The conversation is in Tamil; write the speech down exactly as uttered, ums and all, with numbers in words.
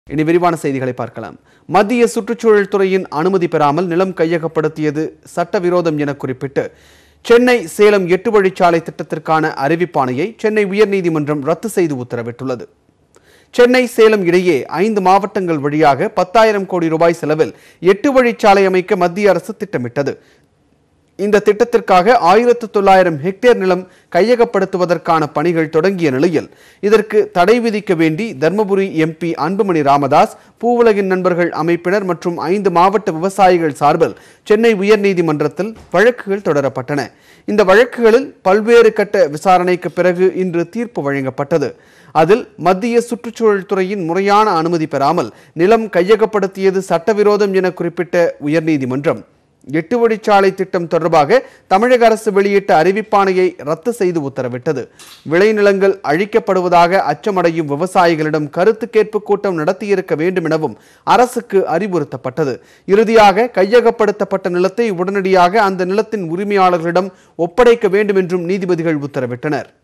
இனி விரிவான செய்திகளை பார்க்கலாம். மத்திய சுற்றுச்சூழல் துறையின் அனுமதி பெறாமல் நிலம் கையகப்படுத்தியது சட்டவிரோதம் என குறிப்பிட்டு சென்னை சேலம் எட்டு வழிச்சாலை திட்டத்திற்கான அறிவிப்பாணையை சென்னை உயர்நீதிமன்றம் ரத்து செய்து உத்தரவிட்டுள்ளது. சென்னை சேலம் இடையே ஐந்து மாவட்டங்கள் வழியாக பத்தாயிரம் கோடி ரூபாய் செலவில் எட்டு வழிச்சாலை அமைக்க மத்திய அரசு திட்டமிட்டது. இந்த திட்டத்திற்காக ஆயிரத்து தொள்ளாயிரம் ஹெக்டேர் நிலம் கையகப்படுத்துவதற்கான பணிகள் தொடங்கிய நிலையில் இதற்கு தடை விதிக்க வேண்டி தர்மபுரி எம்பி அன்புமணி ராமதாஸ், பூவுலகின் நண்பர்கள் அமைப்பினர் மற்றும் ஐந்து மாவட்ட விவசாயிகள் சார்பில் சென்னை உயர்நீதிமன்றத்தில் வழக்குகள் தொடரப்பட்டன. இந்த வழக்குகளில் பல்வேறு கட்ட விசாரணைக்கு பிறகு இன்று தீர்ப்பு வழங்கப்பட்டது. அதில் மத்திய சுற்றுச்சூழல் துறையின் முறையான அனுமதி பெறாமல் நிலம் கையகப்படுத்தியது சட்டவிரோதம் என குறிப்பிட்ட உயர்நீதிமன்றம் எட்டு வழிச்சாலை திட்டம் தொடர்பாக தமிழக அரசு வெளியிட்ட அறிவிப்பாணையை ரத்து செய்து உத்தரவிட்டது. விளைநிலங்கள் அழிக்கப்படுவதாக அச்சமடையும் விவசாயிகளிடம் கருத்து கேட்பு கூட்டம் நடத்தியிருக்க வேண்டும் எனவும் அரசுக்கு அறிவுறுத்தப்பட்டது. இறுதியாக கையகப்படுத்தப்பட்ட நிலத்தை உடனடியாக அந்த நிலத்தின் உரிமையாளர்களிடம் ஒப்படைக்க வேண்டும் என்றும் நீதிபதிகள் உத்தரவிட்டனர்.